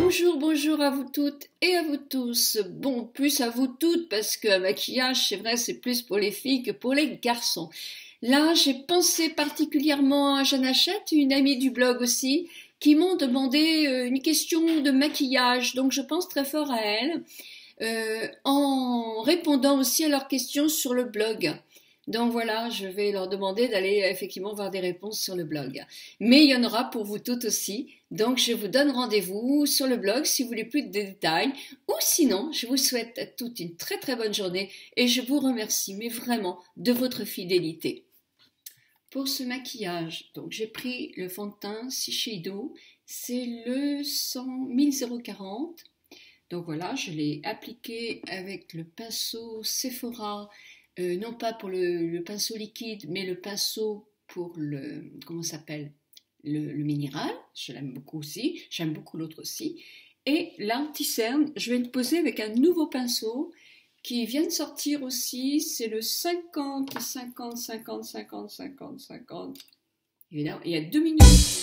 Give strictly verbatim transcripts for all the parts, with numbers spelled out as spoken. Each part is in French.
Bonjour, bonjour à vous toutes et à vous tous. Bon, plus à vous toutes parce que maquillage, c'est vrai, c'est plus pour les filles que pour les garçons. Là, j'ai pensé particulièrement à Jeanne Hachette, une amie du blog aussi, qui m'ont demandé euh, une question de maquillage. Donc, je pense très fort à elle, euh, en répondant aussi à leurs questions sur le blog. Donc voilà, je vais leur demander d'aller effectivement voir des réponses sur le blog. Mais il y en aura pour vous toutes aussi. Donc je vous donne rendez-vous sur le blog si vous voulez plus de détails. Ou sinon, je vous souhaite à toutes une très très bonne journée et je vous remercie, mais vraiment, de votre fidélité. Pour ce maquillage, donc j'ai pris le fond de teint Shiseido, c'est le cent mille quarante. Donc voilà, je l'ai appliqué avec le pinceau Sephora. Euh, non pas pour le, le pinceau liquide, mais le pinceau pour le, comment ça s'appelle, le, le minéral, je l'aime beaucoup aussi, j'aime beaucoup l'autre aussi. Et l'anti-cerne, je vais le poser avec un nouveau pinceau qui vient de sortir aussi, c'est le cinquante, cinquante, cinquante, cinquante, cinquante, cinquante. Évidemment, il y a deux minutes.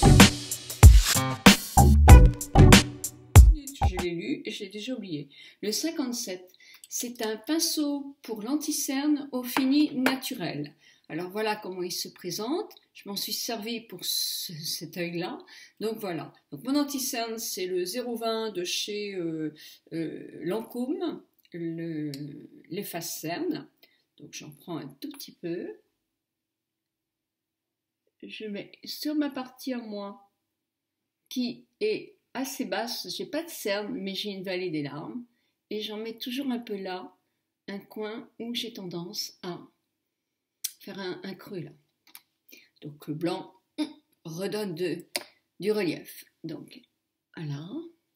Je l'ai lu et j'ai déjà oublié. Le cinquante-sept. C'est un pinceau pour l'anti-cerne au fini naturel. Alors voilà comment il se présente. Je m'en suis servi pour ce, cet œil-là. Donc voilà. Donc mon anti-cerne, c'est le zéro vingt de chez euh, euh, Lancôme, le, l'efface cerne. Donc j'en prends un tout petit peu. Je mets sur ma partie à moi qui est assez basse. J'ai pas de cerne, mais j'ai une vallée des larmes. Et j'en mets toujours un peu là, un coin où j'ai tendance à faire un, un creux là. Donc le blanc hum, redonne de, du relief. Donc voilà.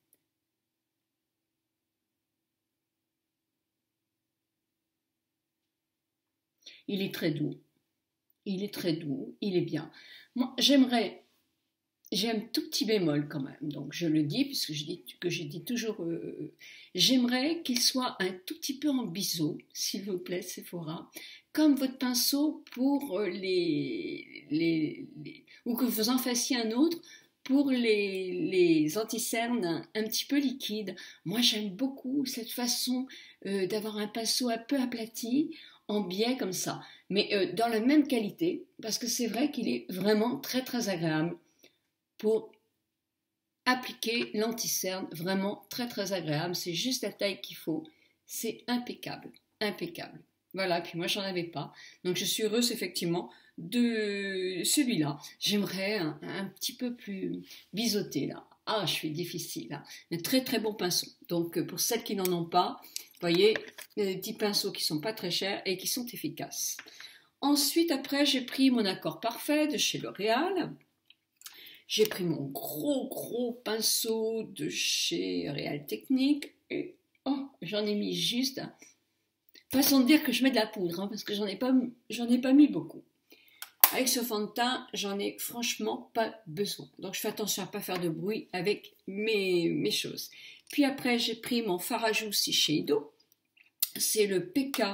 Il est très doux. Il est très doux, il est bien. Moi, j'aimerais... J'ai un tout petit bémol quand même, donc je le dis puisque je dis que j'ai dit toujours, euh, j'aimerais qu'il soit un tout petit peu en biseau, s'il vous plaît, Sephora, comme votre pinceau pour les, les, les ou que vous en fassiez un autre pour les, les anti-cernes un, un petit peu liquides. Moi, j'aime beaucoup cette façon euh, d'avoir un pinceau un peu aplati, en biais comme ça, mais euh, dans la même qualité, parce que c'est vrai qu'il est vraiment très très agréable pour appliquer l'anti-cerne, vraiment très très agréable, c'est juste la taille qu'il faut, c'est impeccable, impeccable. Voilà, puis moi j'en avais pas, donc je suis heureuse effectivement de celui-là. J'aimerais un, un petit peu plus biseauté là. Ah, je suis difficile là. Un très très bon pinceau. Donc pour celles qui n'en ont pas, vous voyez, il y a des petits pinceaux qui sont pas très chers et qui sont efficaces. Ensuite, après, j'ai pris mon accord parfait de chez L'Oréal. J'ai pris mon gros gros pinceau de chez Real Technique et oh, j'en ai mis juste, façon de dire que je mets de la poudre, hein, parce que j'en ai pas, j'en ai pas mis beaucoup. Avec ce fond de teint, j'en ai franchement pas besoin. Donc je fais attention à ne pas faire de bruit avec mes, mes choses. Puis après, j'ai pris mon fard à joues Shiseido. C'est le P K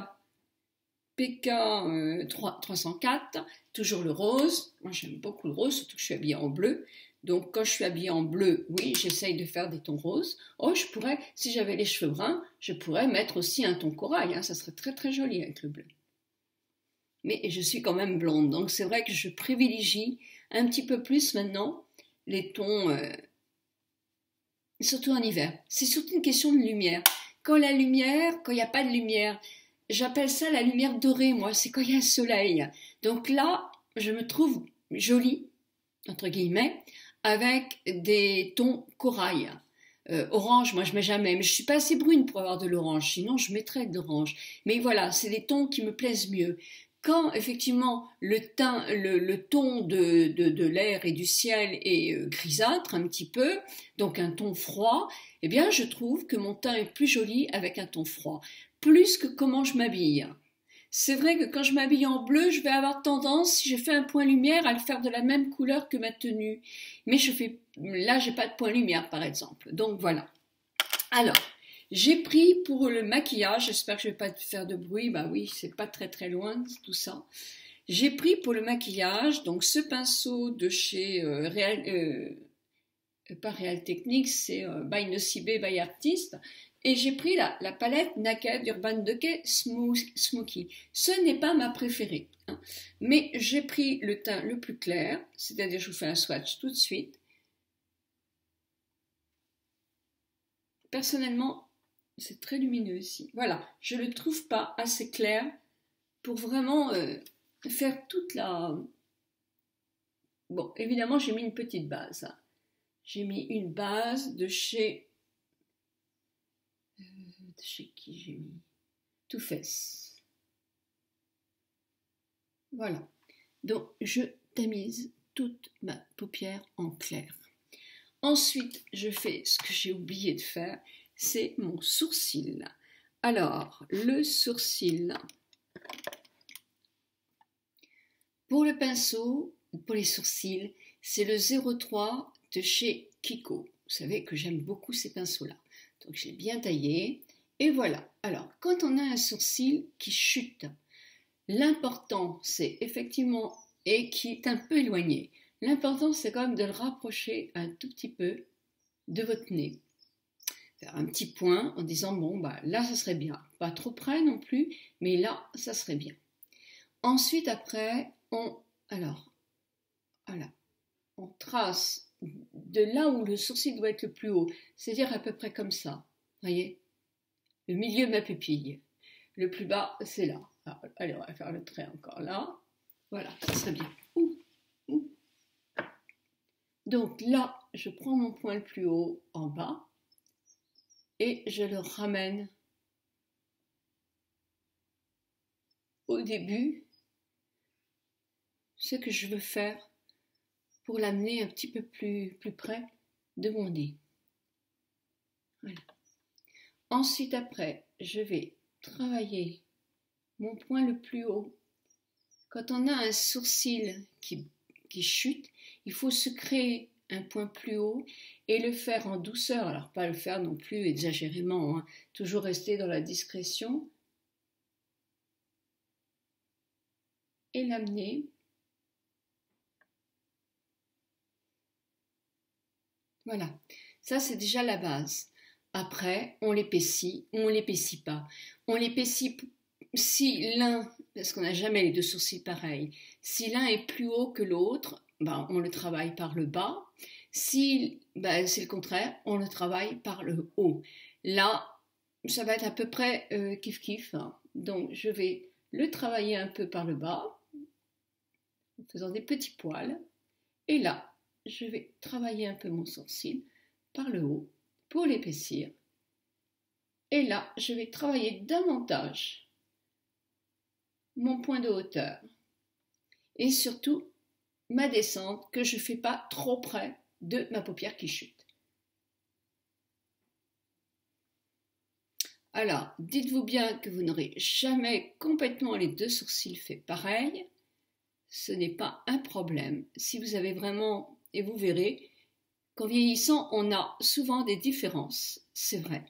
P K euh, trois cent quatre, toujours le rose. Moi j'aime beaucoup le rose, surtout que je suis habillée en bleu. Donc quand je suis habillée en bleu, oui, j'essaye de faire des tons roses. Oh, je pourrais, si j'avais les cheveux bruns, je pourrais mettre aussi un ton corail. Hein, ça serait très très joli avec le bleu. Mais je suis quand même blonde, donc c'est vrai que je privilégie un petit peu plus maintenant les tons, euh, surtout en hiver. C'est surtout une question de lumière. Quand la lumière, quand il n'y a pas de lumière, j'appelle ça la lumière dorée, moi, c'est quand il y a un soleil. Donc là, je me trouve jolie, entre guillemets, avec des tons corail. Euh, orange, moi je mets jamais, mais je suis pas assez brune pour avoir de l'orange, sinon je mettrais de l'orange. Mais voilà, c'est les tons qui me plaisent mieux. Quand effectivement le, teint, le, le ton de, de, de l'air et du ciel est euh, grisâtre un petit peu, donc un ton froid, eh bien je trouve que mon teint est plus joli avec un ton froid. Plus que comment je m'habille. C'est vrai que quand je m'habille en bleu, je vais avoir tendance, si je fais un point lumière, à le faire de la même couleur que ma tenue. Mais je fais, là, j'ai pas de point lumière, par exemple. Donc voilà. Alors, j'ai pris pour le maquillage, j'espère que je vais pas faire de bruit, bah oui, c'est pas très très loin tout ça. J'ai pris pour le maquillage, donc ce pinceau de chez euh, Real, euh, pas Real Techniques, c'est euh, by Nocibé, by Artist. Et j'ai pris la, la palette Naked Urban Decay Smoky. Ce n'est pas ma préférée, hein, mais j'ai pris le teint le plus clair, c'est-à-dire je vous fais un swatch tout de suite. Personnellement, c'est très lumineux ici. Voilà, je ne le trouve pas assez clair pour vraiment euh, faire toute la... Bon, évidemment, j'ai mis une petite base. J'ai mis une base de chez... Euh, de chez qui j'ai mis Too Faced. Voilà. Donc, je tamise toute ma paupière en clair. Ensuite, je fais ce que j'ai oublié de faire, c'est mon sourcil. Alors, le sourcil, pour le pinceau, pour les sourcils, c'est le zéro trois de chez Kiko. Vous savez que j'aime beaucoup ces pinceaux-là. Donc, j'ai bien taillé. Et voilà. Alors, quand on a un sourcil qui chute, l'important, c'est effectivement, et qui est un peu éloigné, l'important, c'est quand même de le rapprocher un tout petit peu de votre nez. Faire un petit point en disant, bon, bah, là, ça serait bien. Pas trop près non plus, mais là, ça serait bien. Ensuite, après, on, alors, voilà, on trace de là où le sourcil doit être le plus haut, c'est-à-dire à peu près comme ça. Voyez, le milieu de ma pupille. Le plus bas, c'est là. Alors, allez, on va faire le trait encore là. Voilà, ça serait bien. Ouh, ouh. Donc là, je prends mon point le plus haut en bas et je le ramène au début, ce que je veux faire pour l'amener un petit peu plus, plus près de mon nez. Voilà. Ensuite, après, je vais travailler mon point le plus haut. Quand on a un sourcil qui, qui chute, il faut se créer un point plus haut et le faire en douceur. Alors, pas le faire non plus exagérément, hein. Toujours rester dans la discrétion. Et l'amener. Voilà, ça c'est déjà la base. Après, on l'épaissit ou on l'épaissit pas. On l'épaissit si l'un, parce qu'on n'a jamais les deux sourcils pareils, si l'un est plus haut que l'autre, ben, on le travaille par le bas. Si ben, c'est le contraire, on le travaille par le haut. Là, ça va être à peu près euh, kiff-kiff. Hein. Donc, je vais le travailler un peu par le bas, en faisant des petits poils. Et là, je vais travailler un peu mon sourcil par le haut pour l'épaissir. Et là, je vais travailler davantage mon point de hauteur. Et surtout, ma descente que je ne fais pas trop près de ma paupière qui chute. Alors, dites-vous bien que vous n'aurez jamais complètement les deux sourcils faits pareil. Ce n'est pas un problème. Si vous avez vraiment, et vous verrez, qu'en vieillissant, on a souvent des différences, c'est vrai.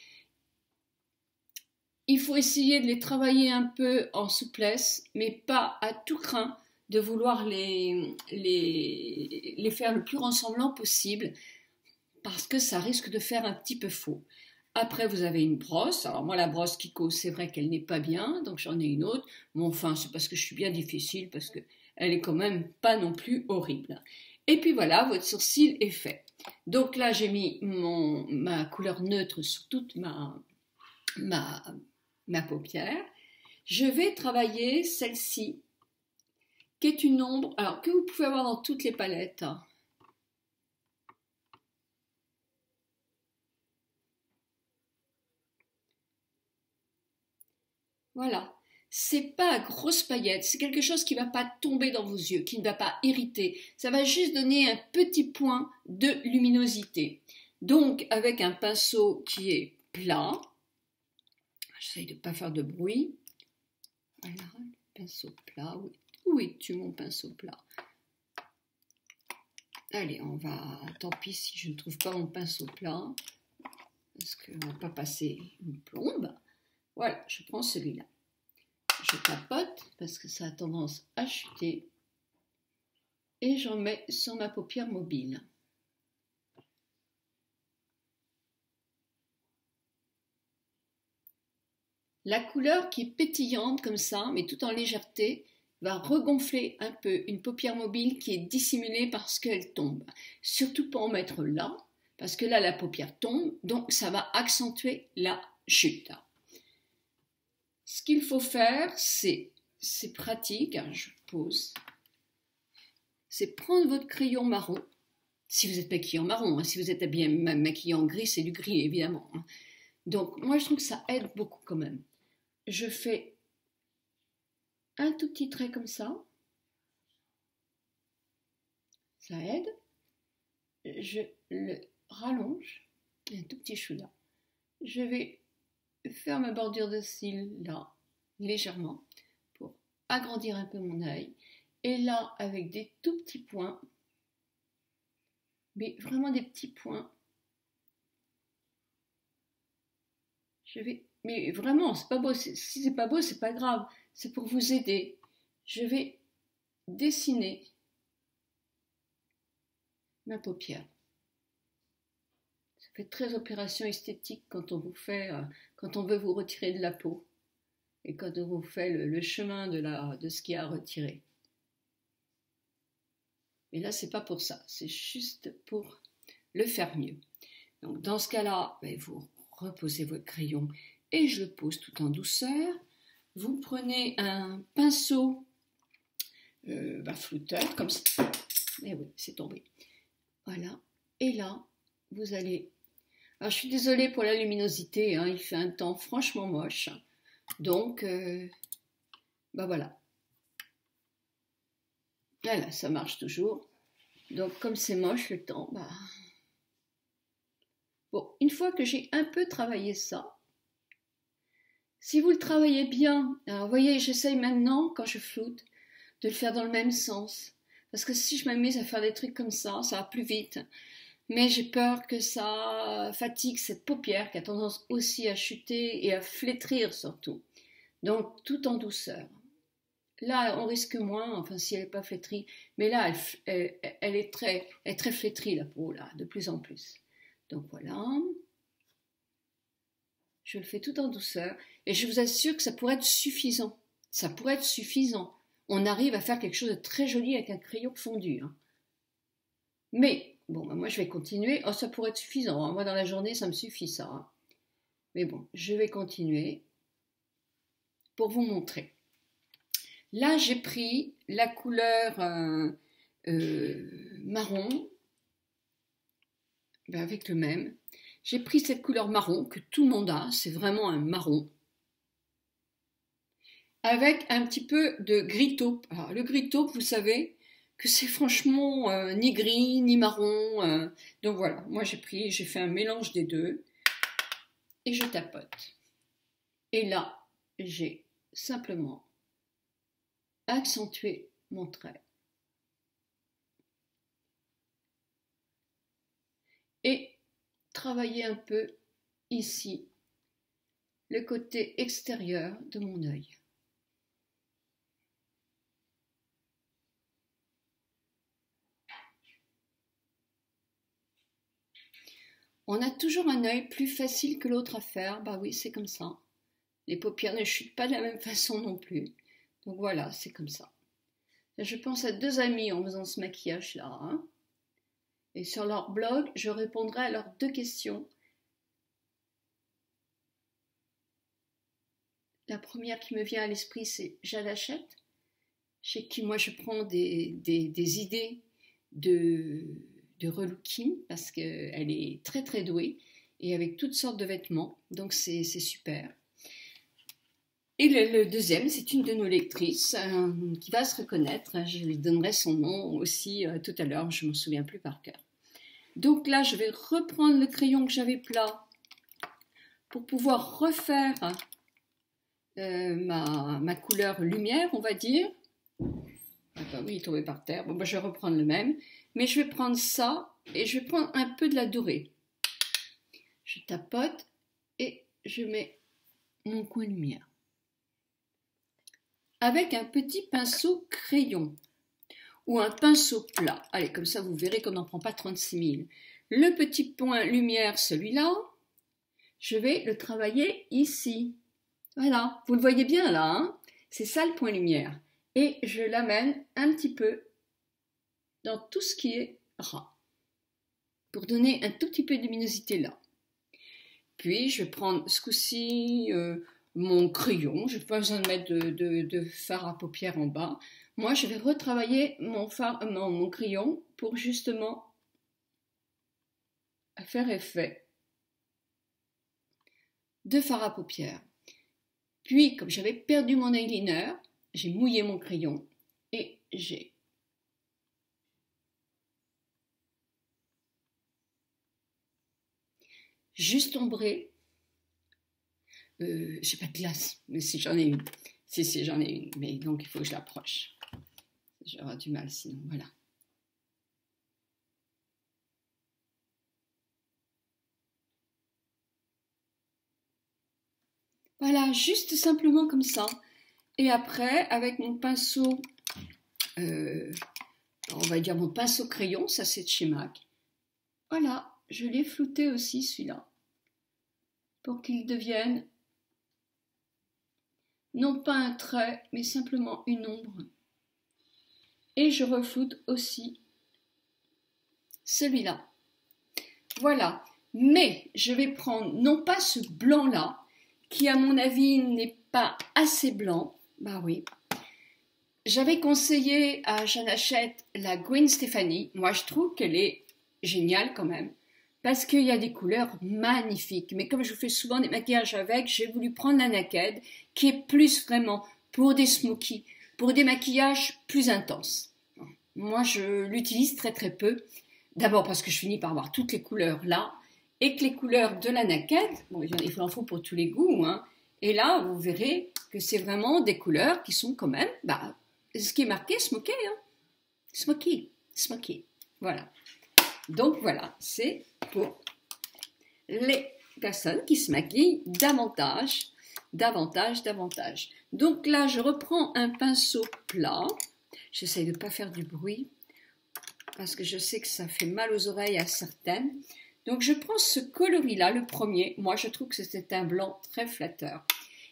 Il faut essayer de les travailler un peu en souplesse, mais pas à tout craint de vouloir les, les, les faire le plus ressemblant possible, parce que ça risque de faire un petit peu faux. Après, vous avez une brosse. Alors moi, la brosse Kiko, c'est vrai qu'elle n'est pas bien, donc j'en ai une autre. Mais enfin, c'est parce que je suis bien difficile, parce qu'elle est quand même pas non plus horrible. Et puis voilà, votre sourcil est fait. Donc là, j'ai mis mon, ma couleur neutre sur toute ma, ma, ma paupière. Je vais travailler celle-ci, qui est une ombre, alors que vous pouvez avoir dans toutes les palettes. Voilà, c'est pas grosse paillette, c'est quelque chose qui ne va pas tomber dans vos yeux, qui ne va pas irriter. Ça va juste donner un petit point de luminosité. Donc, avec un pinceau qui est plat, j'essaye de ne pas faire de bruit. Voilà, pinceau plat, où, où es-tu mon pinceau plat? Allez, on va, tant pis si je ne trouve pas mon pinceau plat, parce qu'on ne va pas passer une plombe. Voilà, je prends celui-là. Je tapote parce que ça a tendance à chuter. Et j'en mets sur ma paupière mobile. La couleur qui est pétillante comme ça, mais tout en légèreté, va regonfler un peu une paupière mobile qui est dissimulée parce qu'elle tombe. Surtout pas en mettre là, parce que là la paupière tombe, donc ça va accentuer la chute. Ce qu'il faut faire, c'est, c'est pratique, hein, je pose, c'est prendre votre crayon marron, si vous êtes maquillé en marron, hein, si vous êtes bien maquillé en gris, c'est du gris évidemment. Hein. Donc moi je trouve que ça aide beaucoup quand même. Je fais un tout petit trait comme ça, ça aide, je le rallonge, un tout petit chou là, je vais faire ma bordure de cils là, légèrement, pour agrandir un peu mon œil, et là avec des tout petits points, mais vraiment des petits points, je vais, mais vraiment c'est pas beau, si c'est pas beau c'est pas grave, c'est pour vous aider, je vais dessiner ma paupière. Ça fait très opération esthétique quand on vous fait, euh, quand on veut vous retirer de la peau et quand on vous fait le, le chemin de, la, de ce qu'il y a à retirer. Et là, c'est pas pour ça, c'est juste pour le faire mieux. Donc, dans ce cas-là, ben, vous reposez votre crayon et je le pose tout en douceur. Vous prenez un pinceau euh, ben, flouteur, comme ça. Et oui, c'est tombé. Voilà. Et là, vous allez... Alors, je suis désolée pour la luminosité, hein, il fait un temps franchement moche. Donc, euh, ben voilà. Voilà, ça marche toujours. Donc, comme c'est moche le temps, bah... Bon, une fois que j'ai un peu travaillé ça, si vous le travaillez bien, alors vous voyez, j'essaye maintenant, quand je floute, de le faire dans le même sens. Parce que si je m'amuse à faire des trucs comme ça, ça va plus vite. Mais j'ai peur que ça fatigue cette paupière qui a tendance aussi à chuter et à flétrir surtout. Donc, tout en douceur. Là, on risque moins, enfin si elle n'est pas flétrie, mais là, elle, elle, elle, est très, elle est très flétrie, la peau, là, de plus en plus. Donc voilà, je le fais tout en douceur, et je vous assure que ça pourrait être suffisant. Ça pourrait être suffisant. On arrive à faire quelque chose de très joli avec un crayon fondu. Hein. Mais, bon, bah moi je vais continuer. Oh, ça pourrait être suffisant. Hein. Moi, dans la journée, ça me suffit, ça. Hein. Mais bon, je vais continuer pour vous montrer. Là, j'ai pris la couleur euh, euh, marron, ben avec le même. J'ai pris cette couleur marron que tout le monde a, c'est vraiment un marron, avec un petit peu de gris taupe. Alors, le gris taupe, vous savez que c'est franchement euh, ni gris ni marron. Euh, donc voilà, moi j'ai pris, j'ai fait un mélange des deux et je tapote. Et là, j'ai simplement accentuer mon trait. Et travailler un peu ici le côté extérieur de mon œil. On a toujours un œil plus facile que l'autre à faire, bah oui, c'est comme ça. Les paupières ne chutent pas de la même façon non plus. Donc voilà, c'est comme ça. Je pense à deux amis en faisant ce maquillage-là. Hein. Et sur leur blog, je répondrai à leurs deux questions. La première qui me vient à l'esprit, c'est Jade Hachette, chez qui moi je prends des, des, des idées de, de relooking, parce qu'elle est très très douée, et avec toutes sortes de vêtements, donc c'est super. Et le, le deuxième, c'est une de nos lectrices euh, qui va se reconnaître. Je lui donnerai son nom aussi euh, tout à l'heure, je ne m'en souviens plus par cœur. Donc là, je vais reprendre le crayon que j'avais plat pour pouvoir refaire euh, ma, ma couleur lumière, on va dire. Ah bah oui, il est tombé par terre. Bon, bah, je vais reprendre le même. Mais je vais prendre ça et je vais prendre un peu de la dorée. Je tapote et je mets mon coin lumière. Avec un petit pinceau crayon ou un pinceau plat. Allez, comme ça, vous verrez qu'on n'en prend pas trente-six mille. Le petit point lumière, celui-là, je vais le travailler ici. Voilà, vous le voyez bien là, hein, c'est ça le point lumière. Et je l'amène un petit peu dans tout ce qui est ras, pour donner un tout petit peu de luminosité là. Puis je vais prendre ce coup-ci euh, mon crayon, je n'ai pas besoin de mettre de, de, de fard à paupières en bas. Moi je vais retravailler mon, fard, mon, mon crayon pour justement faire effet de fard à paupières. Puis comme j'avais perdu mon eyeliner, j'ai mouillé mon crayon et j'ai juste ombré. Euh, j'ai pas de glace, mais si j'en ai une. Si, si, j'en ai une. Mais donc, il faut que je l'approche. J'aurai du mal sinon. Voilà. Voilà, juste simplement comme ça. Et après, avec mon pinceau, euh, on va dire mon pinceau crayon, ça c'est de chez MAC. Voilà, je l'ai flouté aussi celui-là. Pour qu'il devienne non pas un trait, mais simplement une ombre. Et je refloute aussi celui-là. Voilà, mais je vais prendre non pas ce blanc-là, qui à mon avis n'est pas assez blanc, bah oui. J'avais conseillé à Jeanne Hachette la Gwen Stefani, moi je trouve qu'elle est géniale quand même, parce qu'il y a des couleurs magnifiques, mais comme je fais souvent des maquillages avec, j'ai voulu prendre la Naked, qui est plus vraiment pour des smokies, pour des maquillages plus intenses. Moi je l'utilise très très peu, d'abord parce que je finis par avoir toutes les couleurs là, et que les couleurs de la Naked, bon, il en faut pour tous les goûts, hein, et là, vous verrez que c'est vraiment des couleurs qui sont quand même, bah, ce qui est marqué smoky, hein, smoky, smoky, voilà. Donc voilà, c'est pour les personnes qui se maquillent davantage, davantage, davantage. Donc là, je reprends un pinceau plat, j'essaye de ne pas faire du bruit, parce que je sais que ça fait mal aux oreilles à certaines. Donc je prends ce coloris-là, le premier. Moi, je trouve que c'est un blanc très flatteur.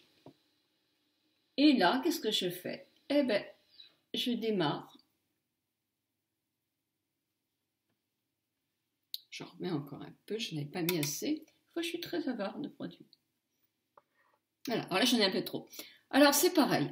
Et là, qu'est-ce que je fais? Eh bien, je démarre. J'en remets encore un peu, je n'avais pas mis assez. Moi, je suis très avare de produits. Voilà, alors là, j'en ai un peu trop. Alors, c'est pareil.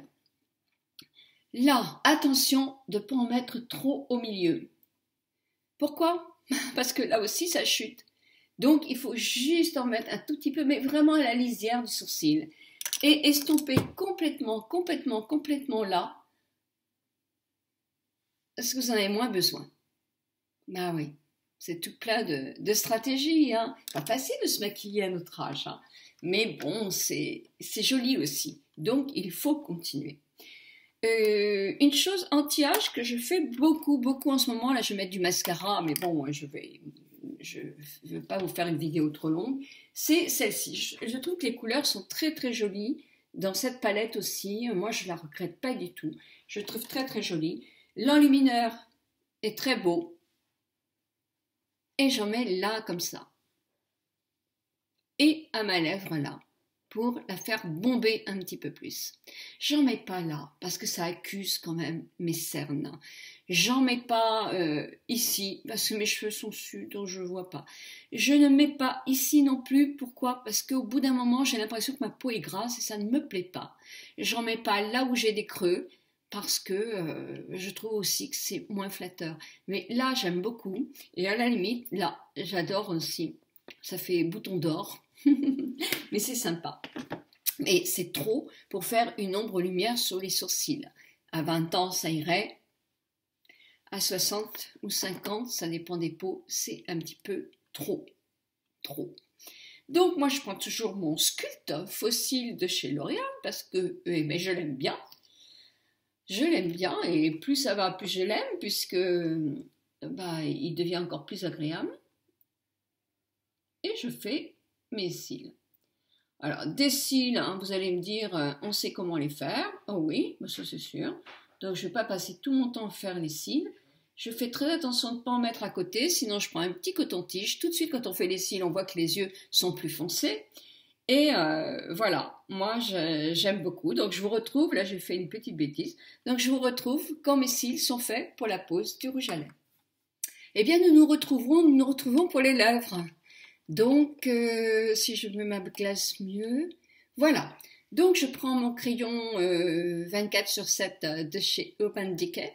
Là, attention de ne pas en mettre trop au milieu. Pourquoi? Parce que là aussi, ça chute. Donc, il faut juste en mettre un tout petit peu, mais vraiment à la lisière du sourcil. Et estomper complètement, complètement, complètement là, parce que vous en avez moins besoin. Ben oui, c'est tout plein de, de stratégies. Hein. Pas facile de se maquiller à notre âge, hein. Mais bon, c'est joli aussi. Donc, il faut continuer. Euh, une chose anti-âge que je fais beaucoup, beaucoup en ce moment, là je vais mettre du mascara, mais bon, je vais, je ne vais pas vous faire une vidéo trop longue, c'est celle-ci. Je, je trouve que les couleurs sont très très jolies dans cette palette aussi. Moi, je ne la regrette pas du tout. Je trouve très très jolie. L'enlumineur est très beau. Et j'en mets là comme ça. Et à ma lèvre là, pour la faire bomber un petit peu plus. J'en mets pas là, parce que ça accuse quand même mes cernes. J'en mets pas euh, ici, parce que mes cheveux sont sus, donc je ne vois pas. Je ne mets pas ici non plus, pourquoi? Parce qu'au bout d'un moment, j'ai l'impression que ma peau est grasse et ça ne me plaît pas. J'en mets pas là où j'ai des creux, parce que euh, je trouve aussi que c'est moins flatteur. Mais là, j'aime beaucoup, et à la limite, là, j'adore aussi. Ça fait bouton d'or. Mais c'est sympa. Mais c'est trop pour faire une ombre-lumière sur les sourcils. À vingt ans, ça irait. À soixante ou cinquante, ça dépend des peaux, c'est un petit peu trop. Trop. Donc, moi, je prends toujours mon Sculpt Fossile de chez L'Oréal parce que eh ben, je l'aime bien. Je l'aime bien et plus ça va, plus je l'aime puisque bah, il devient encore plus agréable. Et je fais mes cils. Alors, des cils, hein, vous allez me dire, euh, on sait comment les faire. Oh oui, bah ça c'est sûr. Donc, je ne vais pas passer tout mon temps à faire les cils. Je fais très attention de ne pas en mettre à côté, sinon je prends un petit coton-tige. Tout de suite, quand on fait les cils, on voit que les yeux sont plus foncés. Et euh, voilà, moi j'aime beaucoup. Donc je vous retrouve, là j'ai fait une petite bêtise, donc je vous retrouve quand mes cils sont faits pour la pose du rouge à lèvres. Eh bien nous nous retrouverons, nous nous retrouvons pour les lèvres. Donc euh, si je me mets ma glace mieux, voilà. Donc je prends mon crayon euh, vingt-quatre sur sept de chez Urban Decay.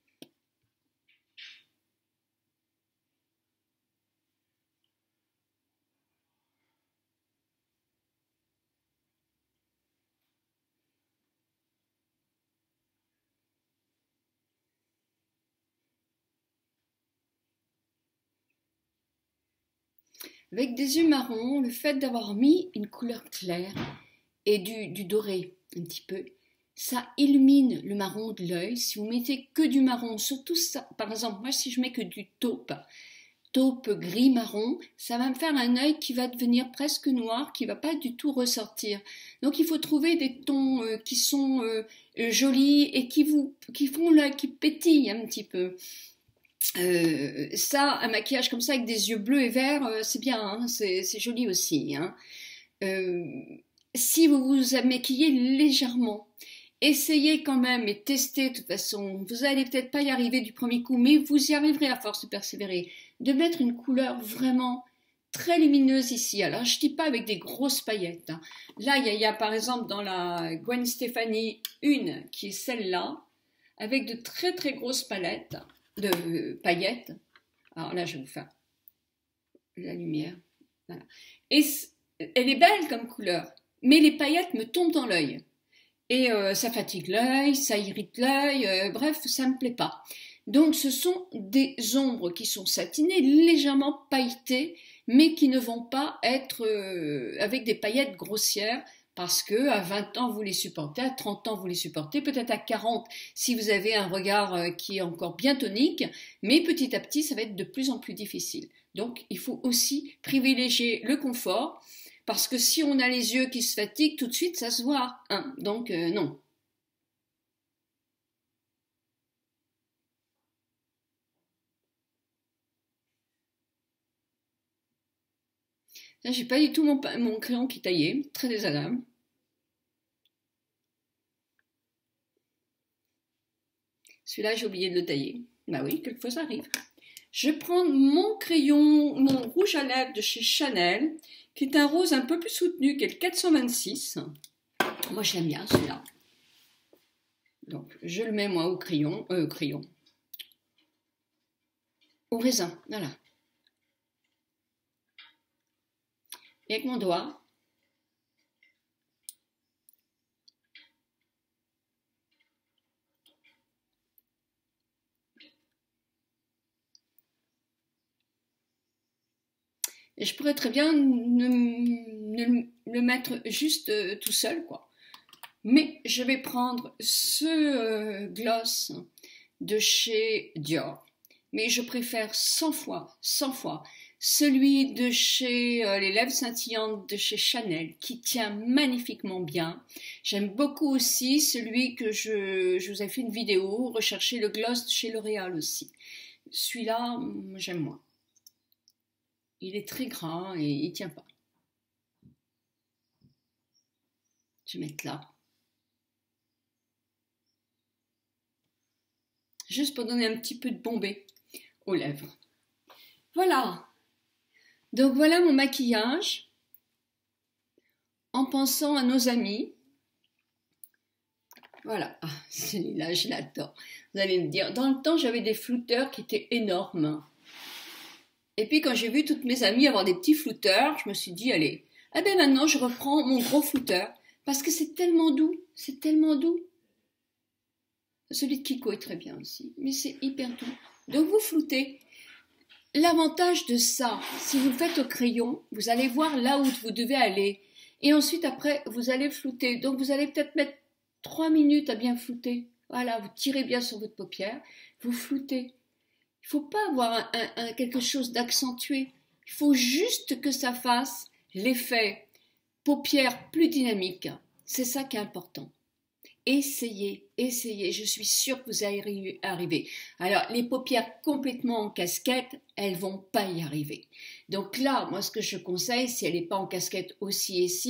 Avec des yeux marrons, le fait d'avoir mis une couleur claire et du, du doré un petit peu, ça illumine le marron de l'œil. Si vous mettez que du marron, surtout ça, par exemple, moi si je mets que du taupe, taupe gris marron, ça va me faire un œil qui va devenir presque noir, qui va pas du tout ressortir. Donc il faut trouver des tons euh, qui sont euh, jolis et qui vous qui font l'œil, qui pétillent un petit peu. Euh, ça, un maquillage comme ça avec des yeux bleus et verts, euh, c'est bien, hein, c'est joli aussi. Hein. Euh, si vous vous maquillez légèrement, essayez quand même et testez de toute façon. Vous allez peut-être pas y arriver du premier coup, mais vous y arriverez à force de persévérer. De mettre une couleur vraiment très lumineuse ici. Alors, je dis pas avec des grosses paillettes. Hein. Là, il y, y a par exemple dans la Gwen Stefani une qui est celle-là, avec de très très grosses palettes. de paillettes. Alors là, je vais vous faire la lumière. Voilà. Et elle est belle comme couleur, mais les paillettes me tombent dans l'œil. Et euh, ça fatigue l'œil, ça irrite l'œil, euh, bref, ça ne me plaît pas. Donc ce sont des ombres qui sont satinées, légèrement pailletées, mais qui ne vont pas être euh, avec des paillettes grossières, parce que à vingt ans vous les supportez, à trente ans vous les supportez, peut-être à quarante si vous avez un regard qui est encore bien tonique, mais petit à petit ça va être de plus en plus difficile. Donc il faut aussi privilégier le confort, parce que si on a les yeux qui se fatiguent, tout de suite ça se voit. Hein. Donc euh, non. Là, j'ai pas du tout mon, mon crayon qui est taillé, très désagréable. Celui-là, j'ai oublié de le tailler. Bah oui, quelquefois ça arrive. Je prends mon crayon, mon rouge à lèvres de chez Chanel, qui est un rose un peu plus soutenu, qui est le quatre cent vingt-six. Moi, je l'aime bien, celui-là. Donc, je le mets, moi, au crayon, euh, au crayon, au raisin, voilà. Et avec mon doigt, et je pourrais très bien ne, ne, le mettre juste euh, tout seul, quoi. Mais je vais prendre ce euh, gloss de chez Dior. Mais je préfère cent fois, cent fois, celui de chez euh, les lèvres scintillantes de chez Chanel, qui tient magnifiquement bien. J'aime beaucoup aussi celui que je, je vous ai fait une vidéo, rechercher le gloss de chez L'Oréal aussi. Celui-là, j'aime moins. Il est très gras et il ne tient pas. Je vais mettre là. Juste pour donner un petit peu de bombée aux lèvres. Voilà. Donc voilà mon maquillage. En pensant à nos amis. Voilà. Ah, celui-là, je l'adore. Vous allez me dire, dans le temps, j'avais des flouteurs qui étaient énormes. Et puis quand j'ai vu toutes mes amies avoir des petits flouteurs, je me suis dit, allez, eh ben maintenant je reprends mon gros flouteur, parce que c'est tellement doux, c'est tellement doux. Celui de Kiko est très bien aussi, mais c'est hyper doux. Donc vous floutez. L'avantage de ça, si vous le faites au crayon, vous allez voir là où vous devez aller. Et ensuite, après, vous allez flouter. Donc vous allez peut-être mettre trois minutes à bien flouter. Voilà, vous tirez bien sur votre paupière, vous floutez. Il ne faut pas avoir un, un, un, quelque chose d'accentué. Il faut juste que ça fasse l'effet paupière plus dynamique. C'est ça qui est important. Essayez, essayez. Je suis sûre que vous allez arriver. Alors, les paupières complètement en casquette, elles ne vont pas y arriver. Donc là, moi, ce que je conseille, si elle n'est pas en casquette aussi et si,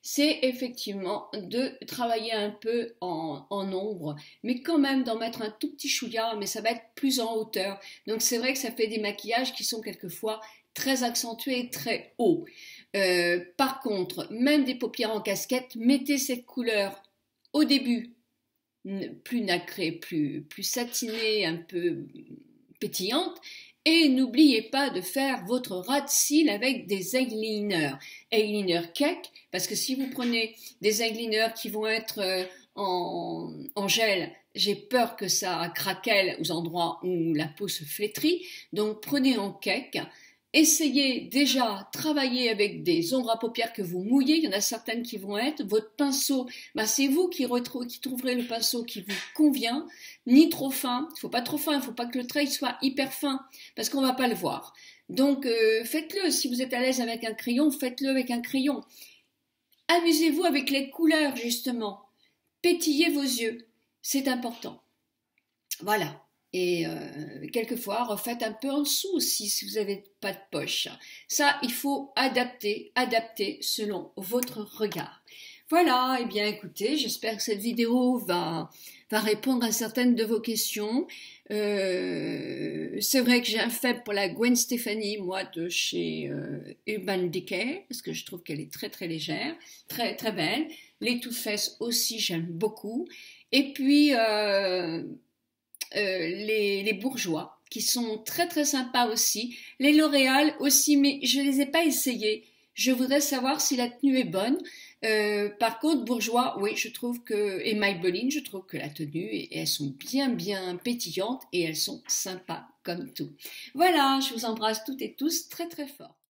c'est effectivement de travailler un peu en, en ombre, mais quand même d'en mettre un tout petit chouïa, mais ça va être plus en hauteur. Donc c'est vrai que ça fait des maquillages qui sont quelquefois très accentués et très hauts. Euh, par contre, même des paupières en casquette, mettez cette couleur au début, plus nacrée, plus, plus satinée, un peu pétillante. Et n'oubliez pas de faire votre ras de cils avec des eyeliners. Eyeliner cake, parce que si vous prenez des eyeliners qui vont être euh, en, en gel, j'ai peur que ça craquelle aux endroits où la peau se flétrit. Donc prenez en cake. Essayez déjà de travailler avec des ombres à paupières que vous mouillez. Il y en a certaines qui vont être. Votre pinceau, ben c'est vous qui, qui trouverez le pinceau qui vous convient. Ni trop fin. Il ne faut pas trop fin. Il ne faut pas que le trait soit hyper fin parce qu'on ne va pas le voir. Donc euh, faites-le. Si vous êtes à l'aise avec un crayon, faites-le avec un crayon. Amusez-vous avec les couleurs justement. Pétillez vos yeux. C'est important. Voilà. Et euh, quelquefois, refaites un peu en dessous aussi si vous n'avez pas de poche. Ça, il faut adapter, adapter selon votre regard. Voilà, et eh bien écoutez, j'espère que cette vidéo va, va répondre à certaines de vos questions. Euh, c'est vrai que j'ai un faible pour la Gwen Stefani, moi, de chez euh, Urban Decay, parce que je trouve qu'elle est très très légère, très très belle. Les Too Faced aussi, j'aime beaucoup. Et puis... Euh, Euh, les, les bourgeois qui sont très très sympas aussi, les L'Oréal aussi, mais je ne les ai pas essayés. Je voudrais savoir si la tenue est bonne. Euh, par contre, bourgeois, oui, je trouve que, et Maybelline, je trouve que la tenue, et, et elles sont bien bien pétillantes et elles sont sympas comme tout. Voilà, je vous embrasse toutes et tous très très fort.